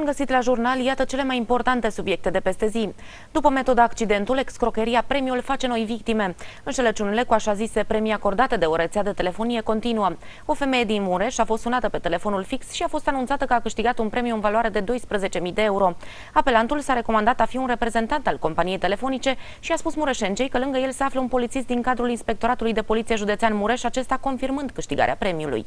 Bun găsit la jurnal, iată cele mai importante subiecte de peste zi. După metoda accidentul, excrocheria, premiul face noi victime. Înșelăciunile cu așa zise premii acordate de o rețea de telefonie continuă. O femeie din Mureș a fost sunată pe telefonul fix și a fost anunțată că a câștigat un premiu în valoare de 12.000 de euro. Apelantul s-a recomandat a fi un reprezentant al companiei telefonice și a spus mureșencei că lângă el se află un polițist din cadrul Inspectoratului de Poliție Județean Mureș, acesta confirmând câștigarea premiului.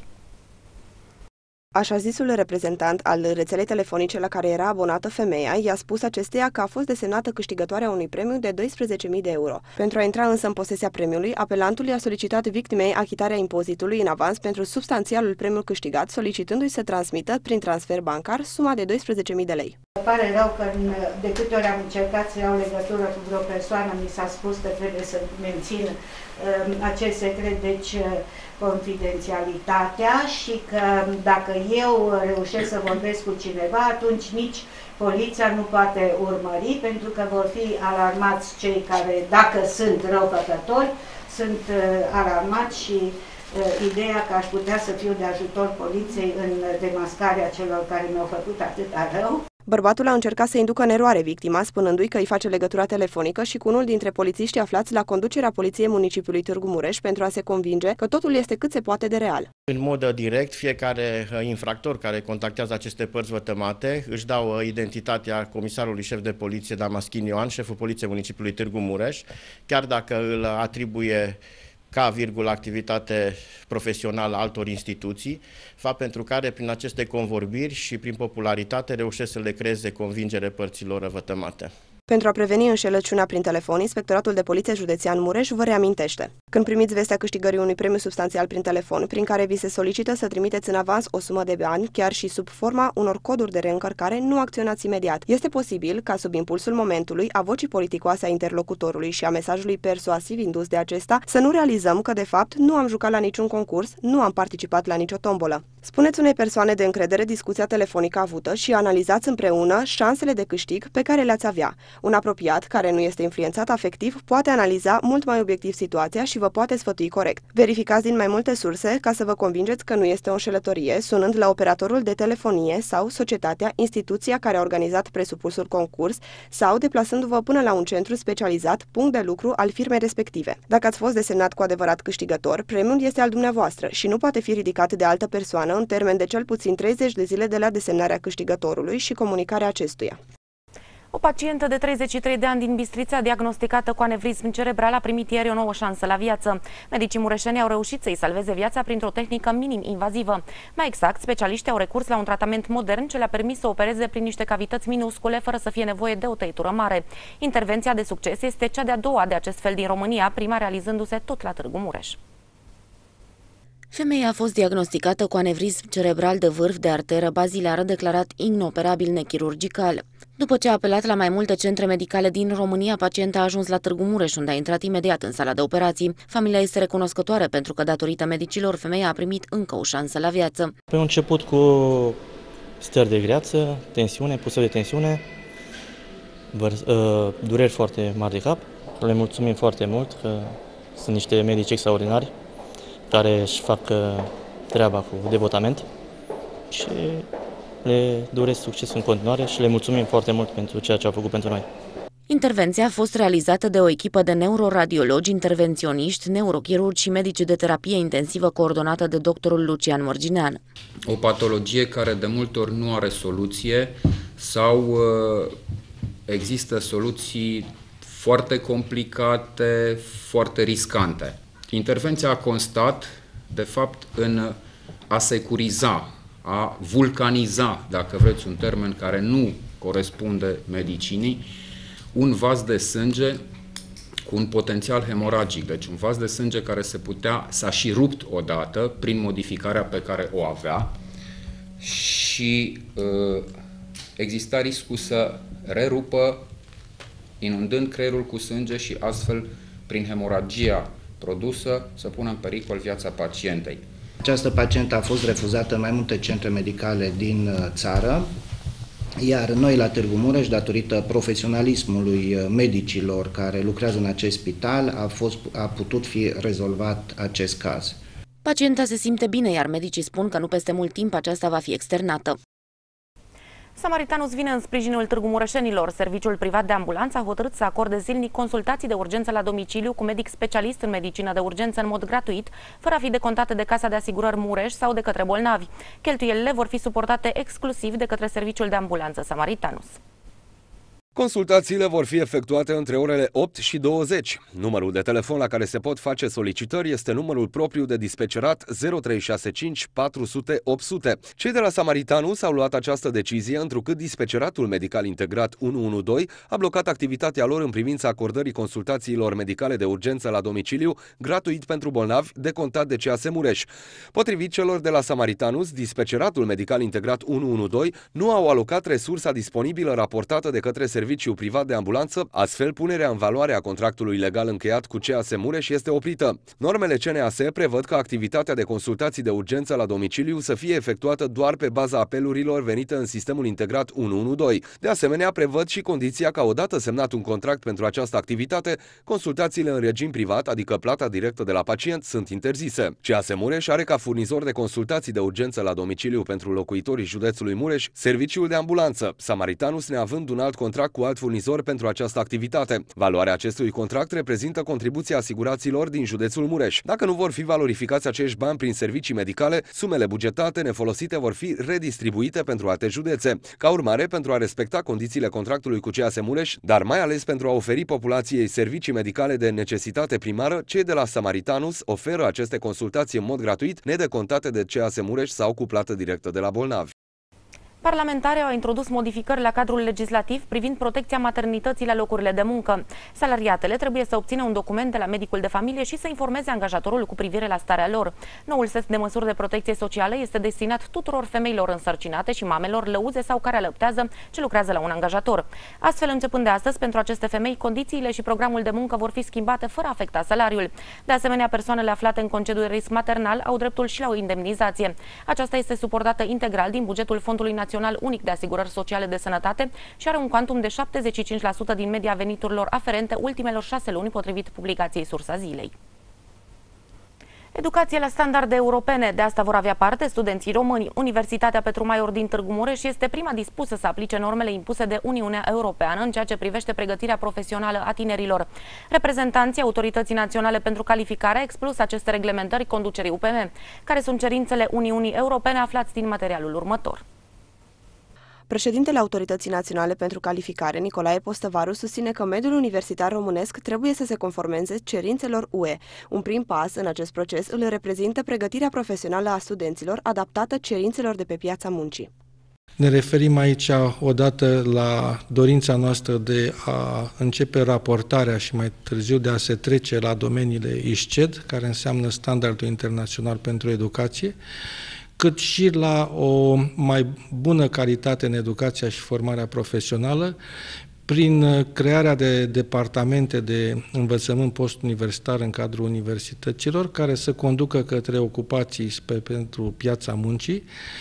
Așa zisul reprezentant al rețelei telefonice la care era abonată femeia i-a spus acesteia că a fost desemnată câștigătoarea unui premiu de 12.000 de euro. Pentru a intra însă în posesia premiului, apelantul i-a solicitat victimei achitarea impozitului în avans pentru substanțialul premiu câștigat, solicitându-i să transmită prin transfer bancar suma de 12.000 de lei. Pare rău că de câte ori am încercat să iau legătură cu vreo persoană, mi s-a spus că trebuie să mențin acest secret, deci confidențialitatea, și că dacă eu reușesc să vorbesc cu cineva, atunci nici poliția nu poate urmări, pentru că vor fi alarmați cei care, dacă sunt răufăcători, sunt alarmați și ideea că aș putea să fiu de ajutor poliției în demascarea celor care mi-au făcut atâta rău. Bărbatul a încercat să inducă în eroare victima, spunându-i că îi face legătura telefonică și cu unul dintre polițiștii aflați la conducerea Poliției Municipiului Târgu Mureș pentru a se convinge că totul este cât se poate de real. În mod direct, fiecare infractor care contactează aceste părți vătămate își dau identitatea comisarului șef de poliție Damaschin Ioan, șeful Poliției Municipiului Târgu Mureș, chiar dacă îl atribuie ca virgulă activitate profesională altor instituții, fapt pentru care prin aceste convorbiri și prin popularitate reușesc să le creeze convingere părților vătămate. Pentru a preveni înșelăciunea prin telefon, Inspectoratul de Poliție Județean Mureș vă reamintește: când primiți vestea câștigării unui premiu substanțial prin telefon, prin care vi se solicită să trimiteți în avans o sumă de bani, chiar și sub forma unor coduri de reîncărcare, nu acționați imediat. Este posibil ca sub impulsul momentului, a vocii politicoase a interlocutorului și a mesajului persuasiv indus de acesta, să nu realizăm că de fapt nu am jucat la niciun concurs, nu am participat la nicio tombolă. Spuneți unei persoane de încredere discuția telefonică avută și analizați împreună șansele de câștig pe care le-ați avea. Un apropiat, care nu este influențat afectiv, poate analiza mult mai obiectiv situația și vă poate sfătui corect. Verificați din mai multe surse ca să vă convingeți că nu este o înșelătorie, sunând la operatorul de telefonie sau societatea, instituția care a organizat presupusul concurs sau deplasându-vă până la un centru specializat, punct de lucru al firmei respective. Dacă ați fost desemnat cu adevărat câștigător, premiul este al dumneavoastră și nu poate fi ridicat de altă persoană în termen de cel puțin 30 de zile de la desemnarea câștigătorului și comunicarea acestuia. O pacientă de 33 de ani din Bistrița, diagnosticată cu anevrism cerebral, a primit ieri o nouă șansă la viață. Medicii mureșeni au reușit să-i salveze viața printr-o tehnică minim-invazivă. Mai exact, specialiștii au recurs la un tratament modern ce le-a permis să opereze prin niște cavități minuscule, fără să fie nevoie de o tăitură mare. Intervenția de succes este cea de-a doua de acest fel din România, prima realizându-se tot la Târgu Mureș. Femeia a fost diagnosticată cu anevrism cerebral de vârf de arteră bazilară, declarat inoperabil nechirurgical. După ce a apelat la mai multe centre medicale din România, pacienta a ajuns la Târgu Mureș, unde a intrat imediat în sala de operații. Familia este recunoscătoare pentru că, datorită medicilor, femeia a primit încă o șansă la viață. Am început cu stări de greață, tensiune, pusă de tensiune, dureri foarte mari de cap. Le mulțumim foarte mult că sunt niște medici extraordinari care își fac treaba cu devotament și le doresc succes în continuare și le mulțumim foarte mult pentru ceea ce au făcut pentru noi. Intervenția a fost realizată de o echipă de neuroradiologi, intervenționiști, neurochirurgi și medici de terapie intensivă coordonată de doctorul Lucian Mărginean. O patologie care de multe ori nu are soluție sau există soluții foarte complicate, foarte riscante. Intervenția a constat, de fapt, în a securiza, a vulcaniza, dacă vreți un termen care nu corespunde medicinii, un vas de sânge cu un potențial hemoragic. Deci un vas de sânge care s-a și rupt odată prin modificarea pe care o avea și exista riscul să rerupă, inundând creierul cu sânge și astfel, prin hemoragia produsă, să pună în pericol viața pacientei. Această pacientă a fost refuzată în mai multe centre medicale din țară, iar noi la Târgu Mureș, datorită profesionalismului medicilor care lucrează în acest spital, a putut fi rezolvat acest caz. Pacienta se simte bine, iar medicii spun că nu peste mult timp aceasta va fi externată. Samaritanus vine în sprijinul Târgu Mureșenilor. Serviciul privat de ambulanță a hotărât să acorde zilnic consultații de urgență la domiciliu cu medic specialist în medicină de urgență în mod gratuit, fără a fi decontate de Casa de Asigurări Mureș sau de către bolnavi. Cheltuielile vor fi suportate exclusiv de către Serviciul de Ambulanță Samaritanus. Consultațiile vor fi efectuate între orele 8 și 20. Numărul de telefon la care se pot face solicitări este numărul propriu de dispecerat 0365 400 800. Cei de la Samaritanus au luat această decizie întrucât dispeceratul medical integrat 112 a blocat activitatea lor în privința acordării consultațiilor medicale de urgență la domiciliu gratuit pentru bolnavi decontat de CAS Mureș. Potrivit celor de la Samaritanus, dispeceratul medical integrat 112 nu au alocat resursa disponibilă raportată de către serviciul privat de ambulanță, astfel punerea în valoare a contractului legal încheiat cu CAS Mureș este oprită. Normele CNAS prevăd că activitatea de consultații de urgență la domiciliu să fie efectuată doar pe baza apelurilor venite în sistemul integrat 112. De asemenea, prevăd și condiția ca odată semnat un contract pentru această activitate, consultațiile în regim privat, adică plata directă de la pacient, sunt interzise. CAS Mureș are ca furnizor de consultații de urgență la domiciliu pentru locuitorii județului Mureș serviciul de ambulanță, Samaritanus neavând un alt contract cu alt furnizor pentru această activitate. Valoarea acestui contract reprezintă contribuția asiguraților din județul Mureș. Dacă nu vor fi valorificați acești bani prin servicii medicale, sumele bugetate nefolosite vor fi redistribuite pentru alte județe. Ca urmare, pentru a respecta condițiile contractului cu CAS Mureș, dar mai ales pentru a oferi populației servicii medicale de necesitate primară, cei de la Samaritanus oferă aceste consultații în mod gratuit, nedecontate de CAS Mureș sau cu plată directă de la bolnavi. Parlamentarii au introdus modificări la cadrul legislativ privind protecția maternității la locurile de muncă. Salariatele trebuie să obțină un document de la medicul de familie și să informeze angajatorul cu privire la starea lor. Noul set de măsuri de protecție socială este destinat tuturor femeilor însărcinate și mamelor lăuze sau care alăptează ce lucrează la un angajator. Astfel, începând de astăzi, pentru aceste femei, condițiile și programul de muncă vor fi schimbate fără a afecta salariul. De asemenea, persoanele aflate în concediu de risc maternal au dreptul și la o indemnizație. Aceasta este suportată integral din bugetul Fondului Național Unic de Asigurări Sociale de Sănătate și are un cuantum de 75% din media veniturilor aferente ultimelor 6 luni, potrivit publicației Sursa Zilei. Educație la standarde europene. De asta vor avea parte studenții români. Universitatea Petru Maior din Târgu Mureș este prima dispusă să aplice normele impuse de Uniunea Europeană în ceea ce privește pregătirea profesională a tinerilor. Reprezentanții Autorității Naționale pentru Calificare au expus aceste reglementări conducerii UPM, care sunt cerințele Uniunii Europene aflați din materialul următor. Președintele Autorității Naționale pentru Calificare, Nicolae Postăvaru, susține că mediul universitar românesc trebuie să se conformeze cerințelor UE. Un prim pas în acest proces îl reprezintă pregătirea profesională a studenților adaptată cerințelor de pe piața muncii. Ne referim aici odată la dorința noastră de a începe raportarea și mai târziu de a se trece la domeniile ISCED, care înseamnă Standardul Internațional pentru Educație, cât și la o mai bună calitate în educația și formarea profesională, prin crearea de departamente de învățământ postuniversitar în cadrul universităților, care să conducă către ocupații pentru piața muncii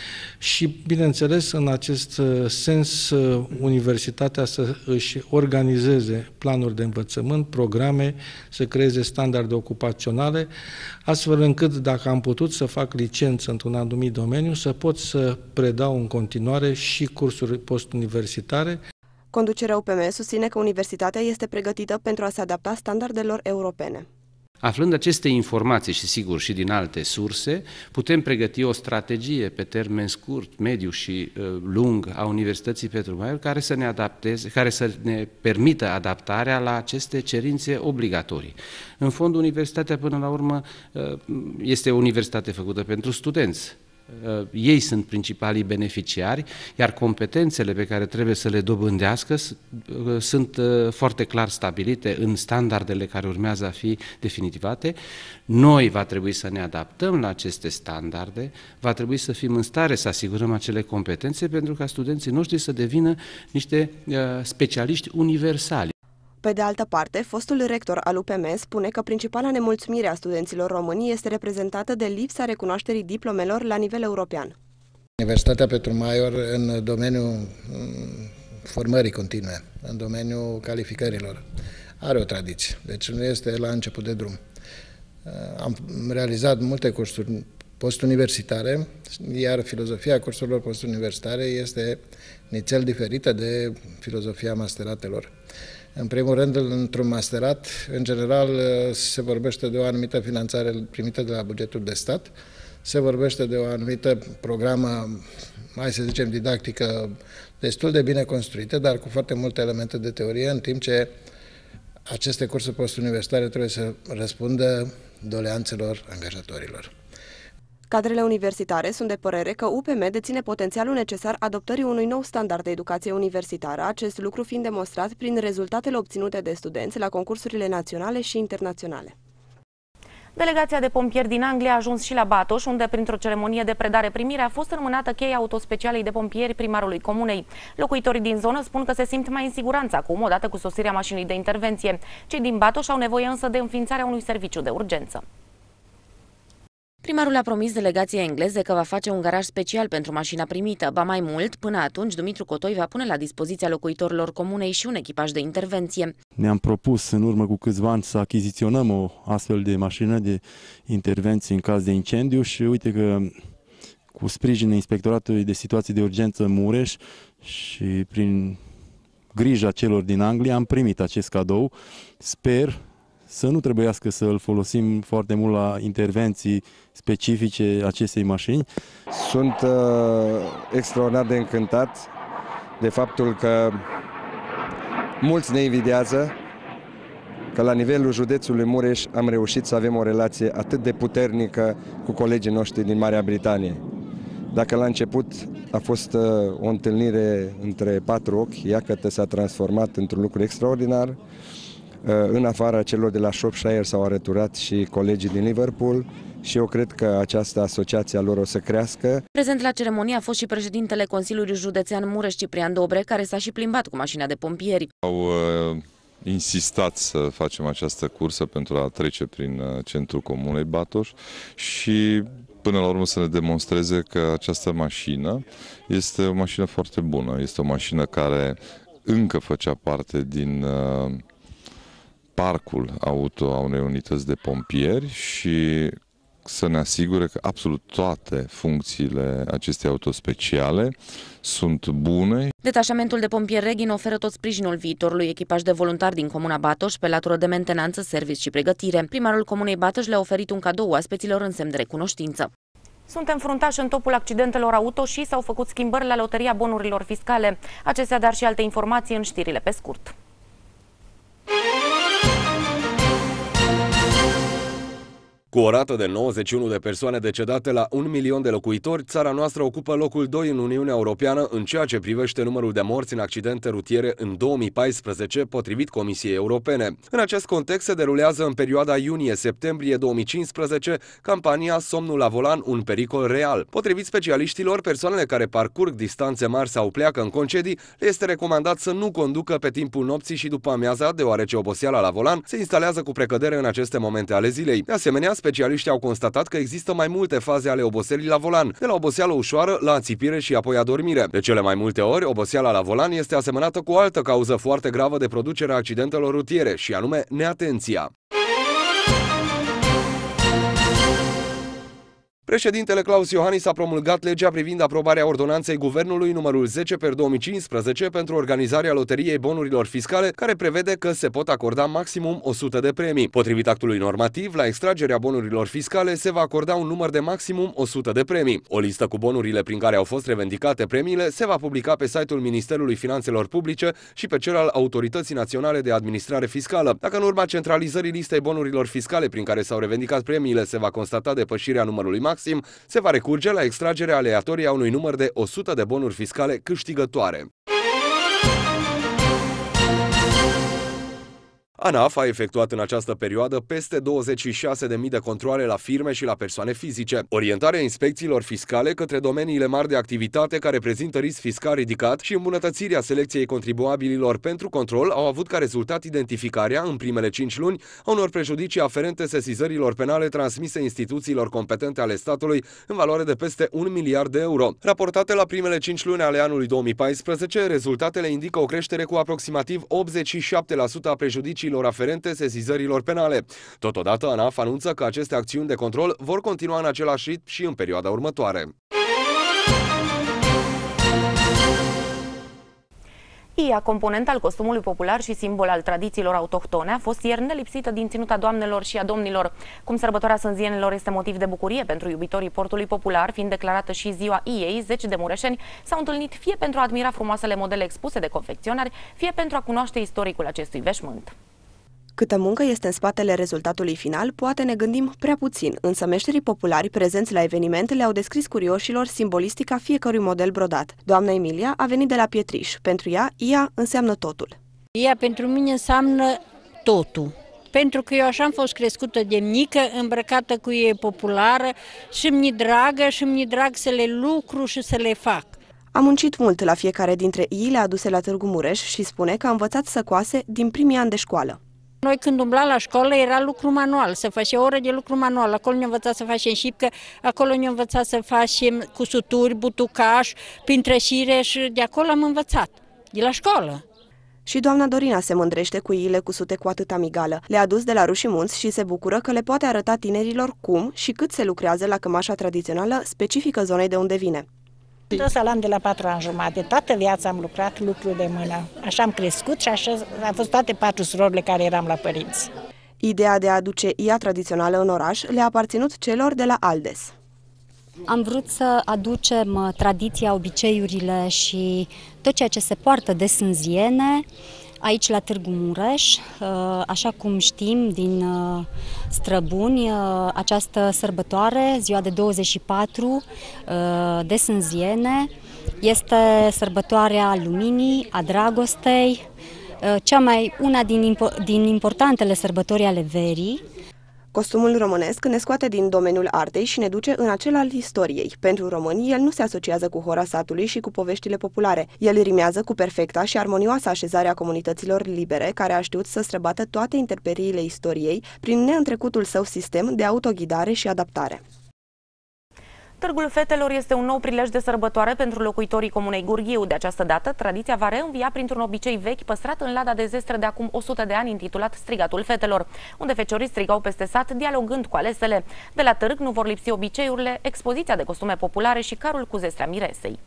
și, bineînțeles, în acest sens, universitatea să își organizeze planuri de învățământ, programe, să creeze standarde ocupaționale, astfel încât, dacă am putut să fac licență într-un anumit domeniu, să pot să predau în continuare și cursuri postuniversitare. Conducerea UPM susține că universitatea este pregătită pentru a se adapta standardelor europene. Aflând aceste informații și, sigur, și din alte surse, putem pregăti o strategie pe termen scurt, mediu și lung a Universității Petru Maior care să ne adapteze, care să ne permită adaptarea la aceste cerințe obligatorii. În fond, universitatea, până la urmă, este o universitate făcută pentru studenți. Ei sunt principalii beneficiari, iar competențele pe care trebuie să le dobândească sunt foarte clar stabilite în standardele care urmează a fi definitivate. Noi va trebui să ne adaptăm la aceste standarde, va trebui să fim în stare să asigurăm acele competențe pentru ca studenții noștri să devină niște specialiști universali. Pe de altă parte, fostul rector al UPM spune că principala nemulțumire a studenților români este reprezentată de lipsa recunoașterii diplomelor la nivel european. Universitatea Petru Maior, în domeniul formării continue, în domeniul calificărilor, are o tradiție, deci nu este la început de drum. Am realizat multe cursuri postuniversitare, iar filozofia cursurilor postuniversitare este nițel diferită de filozofia masteratelor. În primul rând, într-un masterat, în general, se vorbește de o anumită finanțare primită de la bugetul de stat, se vorbește de o anumită programă, mai să zicem, didactică destul de bine construită, dar cu foarte multe elemente de teorie, în timp ce aceste cursuri postuniversitare trebuie să răspundă doleanțelor angajatorilor. Cadrele universitare sunt de părere că UPM deține potențialul necesar adoptării unui nou standard de educație universitară, acest lucru fiind demonstrat prin rezultatele obținute de studenți la concursurile naționale și internaționale. Delegația de pompieri din Anglia a ajuns și la Batoș, unde, printr-o ceremonie de predare-primire, a fost înmânată cheia autospecialei de pompieri primarului comunei. Locuitorii din zonă spun că se simt mai în siguranță acum, odată cu sosirea mașinii de intervenție. Cei din Batoș au nevoie însă de înființarea unui serviciu de urgență. Primarul a promis delegației engleze că va face un garaj special pentru mașina primită. Ba mai mult, până atunci, Dumitru Cotoi va pune la dispoziția locuitorilor comunei și un echipaj de intervenție. Ne-am propus în urmă cu câțiva ani să achiziționăm o astfel de mașină de intervenție în caz de incendiu și uite că cu sprijinul Inspectoratului de Situații de Urgență Mureș și prin grija celor din Anglia am primit acest cadou. Sper să nu trebuiască să îl folosim foarte mult la intervenții specifice acestei mașini. Sunt extraordinar de încântat de faptul că mulți ne invidiază că la nivelul județului Mureș am reușit să avem o relație atât de puternică cu colegii noștri din Marea Britanie. Dacă la început a fost o întâlnire între patru ochi, iată s-a transformat într-un lucru extraordinar. În afara celor de la Shropshire s-au alăturat și colegii din Liverpool și eu cred că această asociație a lor o să crească. Prezent la ceremonie a fost și președintele Consiliului Județean Mureș, Ciprian Dobre, care s-a și plimbat cu mașina de pompieri. Au insistat să facem această cursă pentru a trece prin centrul comunei Batoș și până la urmă să ne demonstreze că această mașină este o mașină foarte bună. Este o mașină care încă făcea parte din parcul auto a unei unități de pompieri și să ne asigure că absolut toate funcțiile acestei auto speciale sunt bune. Detașamentul de pompieri Reghin oferă tot sprijinul viitorului echipaj de voluntari din comuna Batoș pe latură de mentenanță, serviciu și pregătire. Primarul comunei Batoș le-a oferit un cadou oaspeților în semn de recunoștință. Suntem fruntași în topul accidentelor auto și s-au făcut schimbări la loteria bonurilor fiscale. Acestea, dar și alte informații în știrile pe scurt. Cu o rată de 91 de persoane decedate la 1 milion de locuitori, țara noastră ocupă locul 2 în Uniunea Europeană în ceea ce privește numărul de morți în accidente rutiere în 2014, potrivit Comisiei Europene. În acest context se derulează în perioada iunie-septembrie 2015 campania Somnul la volan, un pericol real. Potrivit specialiștilor, persoanele care parcurg distanțe mari sau pleacă în concedii, le este recomandat să nu conducă pe timpul nopții și după amiaza, deoarece oboseala la volan se instalează cu precădere în aceste momente ale zilei. De asemenea, specialiștii au constatat că există mai multe faze ale oboselii la volan, de la oboseală ușoară la ațipire și apoi adormire. De cele mai multe ori, oboseala la volan este asemănată cu o altă cauză foarte gravă de producerea accidentelor rutiere, și anume neatenția. Președintele Claus Iohannis a promulgat legea privind aprobarea ordonanței Guvernului numărul 10/2015 pentru organizarea loteriei bonurilor fiscale, care prevede că se pot acorda maximum 100 de premii. Potrivit actului normativ, la extragerea bonurilor fiscale se va acorda un număr de maximum 100 de premii. O listă cu bonurile prin care au fost revendicate premiile se va publica pe site-ul Ministerului Finanțelor Publice și pe cel al Autorității Naționale de Administrare Fiscală. Dacă în urma centralizării listei bonurilor fiscale prin care s-au revendicat premiile se va constata depășirea numărului maxim, se va recurge la extragerea aleatorie a unui număr de 100 de bonuri fiscale câștigătoare. ANAF a efectuat în această perioadă peste 26.000 de controale la firme și la persoane fizice. Orientarea inspecțiilor fiscale către domeniile mari de activitate care prezintă risc fiscal ridicat și îmbunătățirea selecției contribuabililor pentru control au avut ca rezultat identificarea, în primele 5 luni, a unor prejudicii aferente sesizărilor penale transmise instituțiilor competente ale statului în valoare de peste 1 miliard de euro. Raportate la primele 5 luni ale anului 2014, rezultatele indică o creștere cu aproximativ 87% a prejudiciilor indiciilor aferente sesizărilor penale. Totodată, ANAF anunță că aceste acțiuni de control vor continua în același ritm și în perioada următoare. Ia, component al costumului popular și simbol al tradițiilor autohtone, a fost ieri nelipsită din ținuta doamnelor și a domnilor. Cum sărbătoarea sânzienilor este motiv de bucurie pentru iubitorii portului popular, fiind declarată și ziua ei, zeci de mureșeni s-au întâlnit fie pentru a admira frumoasele modele expuse de confecționari, fie pentru a cunoaște istoricul acestui veșmânt. Câtă muncă este în spatele rezultatului final, poate ne gândim prea puțin, însă meșterii populari prezenți la eveniment le-au descris curioșilor simbolistica fiecărui model brodat. Doamna Emilia a venit de la Pietriș. Pentru ea înseamnă totul. Ea pentru mine înseamnă totul. Pentru că eu așa am fost crescută de mică, îmbrăcată cu ei populară și mi-e dragă și mi-e drag să le lucru și să le fac. A muncit mult la fiecare dintre iile aduse la Târgu Mureș și spune că a învățat să coase din primii ani de școală. Noi când umblam la școală era lucru manual, să facem o oră de lucru manual. Acolo ne-am învățat să facem șipcă, acolo ne-am învățat să facem cusuturi, butucaș, pintreșire și de acolo am învățat, de la școală. Și doamna Dorina se mândrește cu iile cusute cu atâta migală. Le-a adus de la Rușii Munți și se bucură că le poate arăta tinerilor cum și cât se lucrează la cămașa tradițională specifică zonei de unde vine. Tot salam de la 4 ani jumate. Toată viața am lucrat lucruri de mână. Așa am crescut și așa am fost toate 4 surorile care eram la părinți. Ideea de a aduce ia tradițională în oraș le-a aparținut celor de la Aldes. Am vrut să aducem tradiția, obiceiurile și tot ceea ce se poartă de sânziene aici la Târgu Mureș. Așa cum știm din străbuni, această sărbătoare, ziua de 24 de sânziene, este sărbătoarea luminii, a dragostei, una din importantele sărbători ale verii. Costumul românesc ne scoate din domeniul artei și ne duce în acel al istoriei. Pentru români, el nu se asociază cu hora satului și cu poveștile populare. El rimează cu perfecta și armonioasă așezarea comunităților libere, care a știut să străbată toate interperiile istoriei prin neîntrecutul său sistem de autoghidare și adaptare. Târgul Fetelor este un nou prilej de sărbătoare pentru locuitorii comunei Gurghiu. De această dată, tradiția va reînvia printr-un obicei vechi păstrat în lada de zestre de acum 100 de ani, intitulat Strigatul Fetelor, unde feciorii strigau peste sat, dialogând cu alesele. De la târg nu vor lipsi obiceiurile, expoziția de costume populare și carul cu zestrea miresei.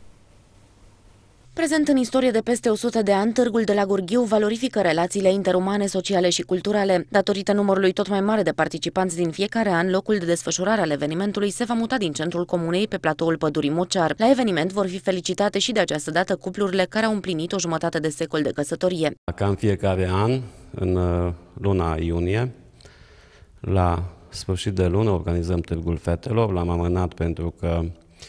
Prezent în istorie de peste 100 de ani, Târgul de la Gurghiu valorifică relațiile interumane, sociale și culturale. Datorită numărului tot mai mare de participanți din fiecare an, locul de desfășurare al evenimentului se va muta din centrul comunei pe platoul Pădurii Mocear. La eveniment vor fi felicitate și de această dată cuplurile care au împlinit o jumătate de secol de căsătorie. Ca în fiecare an, în luna iunie, la sfârșit de lună, organizăm Târgul Fetelor. L-am amânat pentru că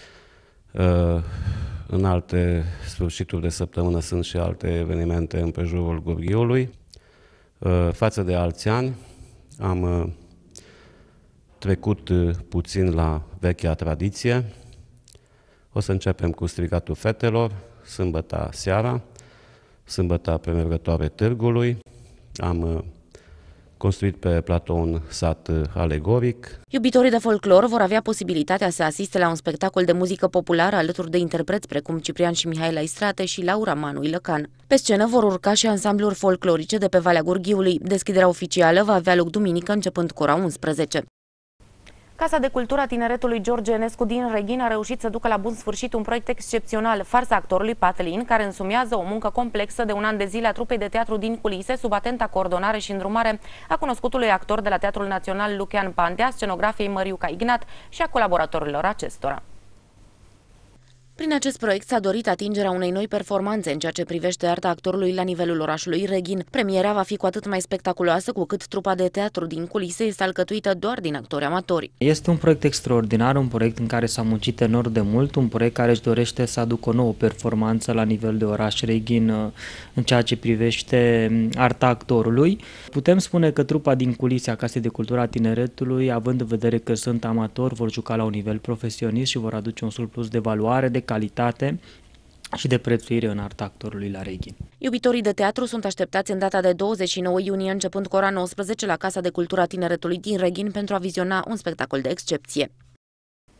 în alte sfârșituri de săptămână sunt și alte evenimente împrejurul Gurghiului. Față de alți ani, am trecut puțin la vechea tradiție. O să începem cu Strigatul Fetelor, sâmbătă seara, sâmbătă premergătoare Târgului. Am construit pe platou un sat alegoric. Iubitorii de folclor vor avea posibilitatea să asiste la un spectacol de muzică populară alături de interpreți precum Ciprian și Mihaela Istrate și Laura Manu Ilăcan. Pe scenă vor urca și ansambluri folclorice de pe Valea Gurghiului. Deschiderea oficială va avea loc duminică, începând cu ora 11. Casa de Cultură a Tineretului George Enescu din Reghin a reușit să ducă la bun sfârșit un proiect excepțional, farsa actorului Patelin, care însumează o muncă complexă de un an de zile a trupei de teatru din culise, sub atenta coordonare și îndrumare a cunoscutului actor de la Teatrul Național Lucian Pantea, scenografiei Măriuca Ignat și a colaboratorilor acestora. Prin acest proiect s-a dorit atingerea unei noi performanțe în ceea ce privește arta actorului la nivelul orașului Reghin. Premiera va fi cu atât mai spectaculoasă cu cât trupa de teatru din culise este alcătuită doar din actori amatori. Este un proiect extraordinar, un proiect în care s-a muncit enorm de mult, un proiect care își dorește să aducă o nouă performanță la nivel de oraș Reghin în ceea ce privește arta actorului. Putem spune că trupa din culise a Casei de Cultură a Tineretului, având în vedere că sunt amatori, vor juca la un nivel profesionist și vor aduce un surplus de valoare, de calitate și de prețuire în arta actorului la Reghin. Iubitorii de teatru sunt așteptați în data de 29 iunie, începând cu ora 19 la Casa de Cultură a Tineretului din Reghin pentru a viziona un spectacol de excepție.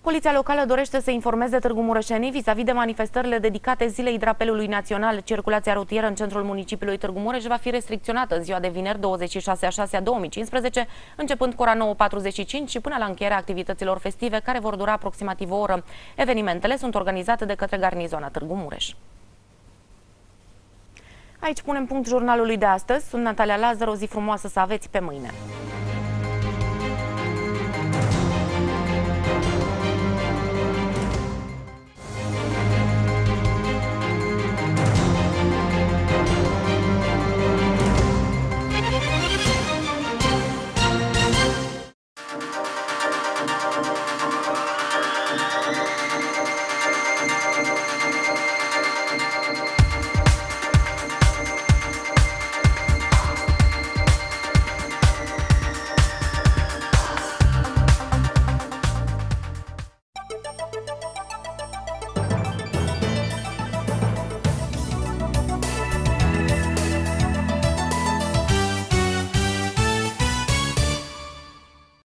Poliția locală dorește să informeze târgumureșenii vis-a-vis de manifestările dedicate Zilei Drapelului Național. Circulația rutieră în centrul municipiului Târgu Mureș va fi restricționată în ziua de vineri 26/6/2015, începând cu ora 9:45 și până la încheierea activităților festive, care vor dura aproximativ o oră. Evenimentele sunt organizate de către Garnizoana Târgu Mureș. Aici punem punct jurnalului de astăzi. Sunt Natalia Lazar, o zi frumoasă să aveți, pe mâine!